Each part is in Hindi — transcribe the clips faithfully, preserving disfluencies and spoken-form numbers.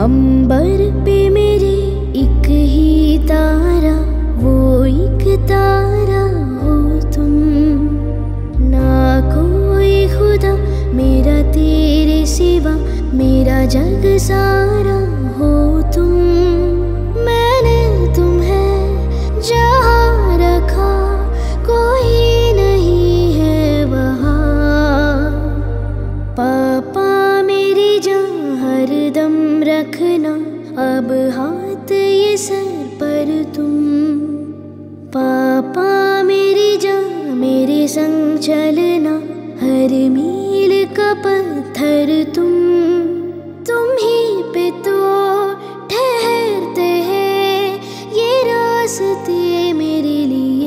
अंबर पे मेरे एक ही तारा, वो एक तारा हो तुम। ना कोई खुदा मेरा तेरे सिवा, मेरा जग सारा हो तुम। मैंने तुम्हें जहाँ रखा कोई नहीं है वहाँ। पापा मेरी जान हरदम रखना, अब हाथ ये सर पर तुम। पापा मेरी जान मेरे संग चलना, हर मील का पत्थर तुम। तुम ही पे तो ठहरते हैं ये रास्ते मेरे लिए।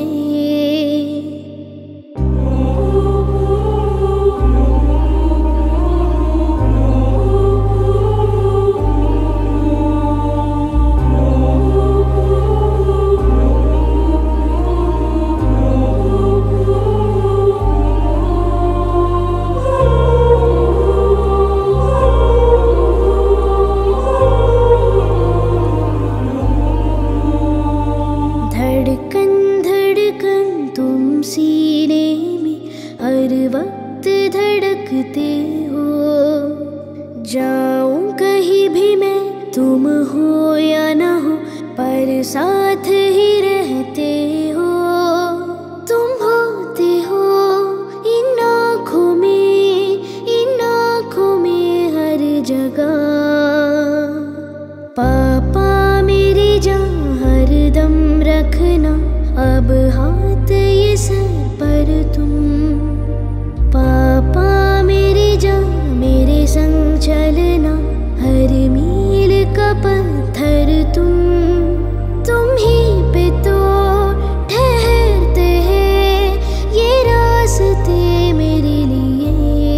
धड़कन धड़कन तुम सीने में हर वक्त धड़कते हो। जाऊं कहीं भी मैं, तुम हो या ना हो, पर साथ ही रहते हो। तुम होते हो इन आँखों में, इन आँखों में हर जगह। पापा मेरी जान हरदम रखना, अब हाथ ये सर पर तुम। पापा मेरी जान मेरे संग चलना, हर मील का पत्थर तुम। तुम ही पे तो ठहरते हैं ये रास्ते मेरे लिए।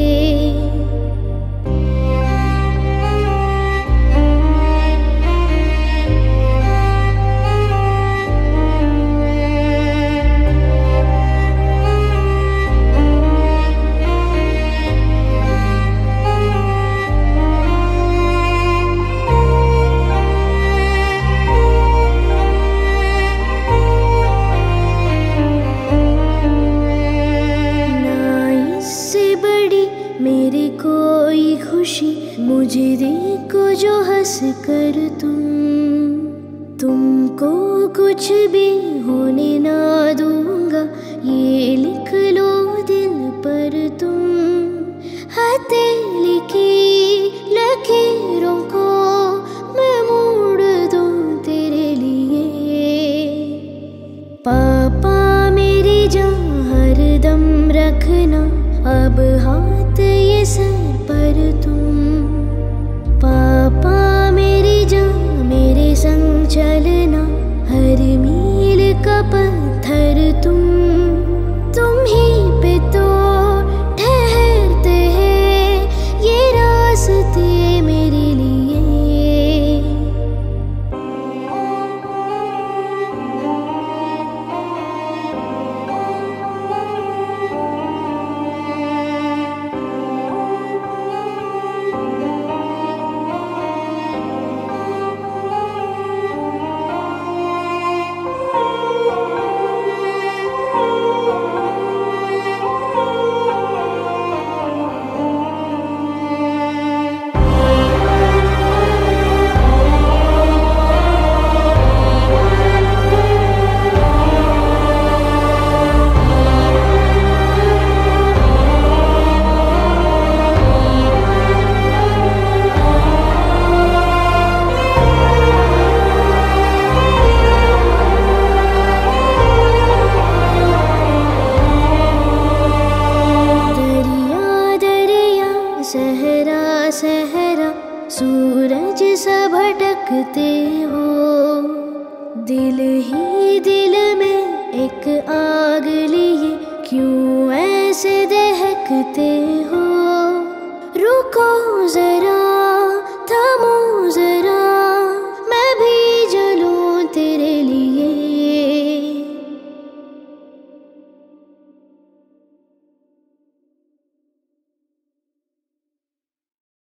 मेरी कोई खुशी मुझे देखो जो हंस कर तुम। तुमको कुछ भी होने ना दूंगा, ये लिख लो दिल पर तुम। हथेली की लकीरों को मैं मोड़ दूं तेरे लिए। पापा मेरी जान हरदम रखना, अब हाथ ये सर पर तुम। पापा मेरी जान मेरे संग चलना, हर मील का पत्थर तुम। तुम ही पे तो ठहरते हैं ये रास्ते मेरे लिए। सहरा सहरा सूरज सा भटकते हो। दिल ही दिल में एक आग लिए क्यों ऐसे दहकते